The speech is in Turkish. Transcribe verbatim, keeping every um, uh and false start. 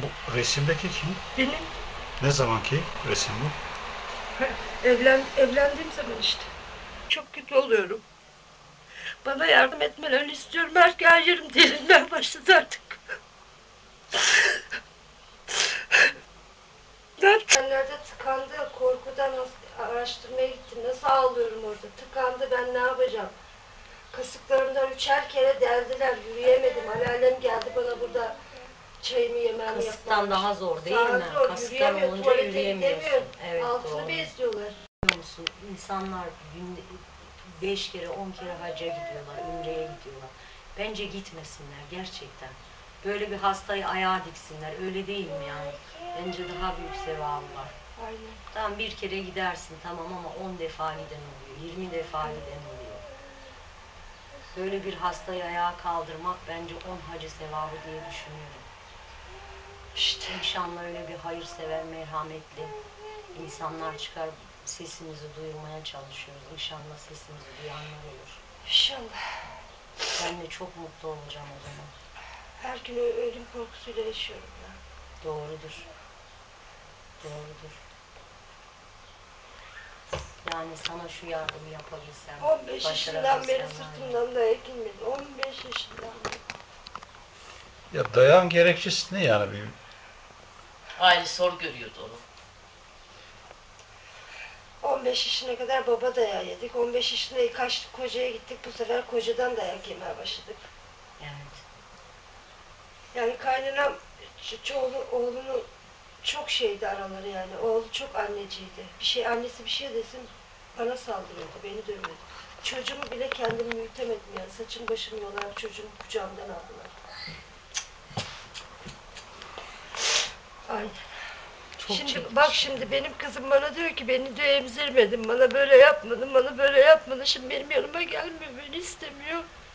Bu resimdeki kim? Benim Ne zamanki resim bu? evlen, evlendiğim zaman işte. Çok kötü oluyorum. Bana yardım etmelerini istiyorum. Her, her yerim delinmeye başladı artık. Nerede tıkandı, korkudan araştırmaya gittim. Nasıl ağlıyorum orada? Tıkandı, ben ne yapacağım? Kasıklarımdan üçer kere deldiler, yürüyemedim. Anneannem geldi bana burada çayımı yememi Kasıktan yapmamış. daha zor değil Daha mi? zor, Kasıktan yürüyemiyor, olunca tuvalete yürüyemiyorsun. gidemiyor. Evet, Altını doğru. bezliyorlar. Biliyor musun? İnsanlar günde beş kere on kere hacca gidiyorlar, ümreye gidiyorlar. Bence gitmesinler gerçekten. Böyle bir hastayı ayağa diksinler. Öyle değil mi yani? Bence daha büyük sevabı var. Aynen. Tamam, bir kere gidersin tamam ama on defa giden oluyor, yirmi defa giden oluyor. Böyle bir hastayı ayağa kaldırmak bence on hacı sevabı diye düşünüyorum. İşte inşallah öyle bir hayırsever, merhametli insanlar çıkar, sesimizi duyurmaya çalışıyoruz. İnşallah sesimizi duyanlar olur. İnşallah. Ben de çok mutlu olacağım o zaman. Her gün ölüm korkusuyla yaşıyorum ya. Doğrudur. Doğrudur. Yani sana şu yardımı yapabilsem, on beş yaşından beri başarabilsem var ya. sırtımdan dayak inmedi. on beş yaşından beri. Ya dayağın gerekçesi ne yani? Bir, Ailesi zor görüyordu onu. on beş yaşına kadar baba dayağı yedik. on beş yaşında kaçtık, kocaya gittik. Bu sefer kocadan dayak yemeye başladık. Evet. Yani kaynanam çoğulu, oğlunu çok şeydi araları yani. Oğlu çok anneciydi. Bir şey annesi bir şey desin bana saldırıyordu, beni dövüyordu. Çocuğumu bile kendim büyütemedim yani. Saçım başım yolarak çocuğumu kucağımdan aldılar. Aynen. Çok Şimdi çekmiş. bak, şimdi benim kızım bana diyor ki beni diyor emzirmedin, bana böyle yapmadın, bana böyle yapmadın. Şimdi benim yanıma gelmiyor, beni istemiyor.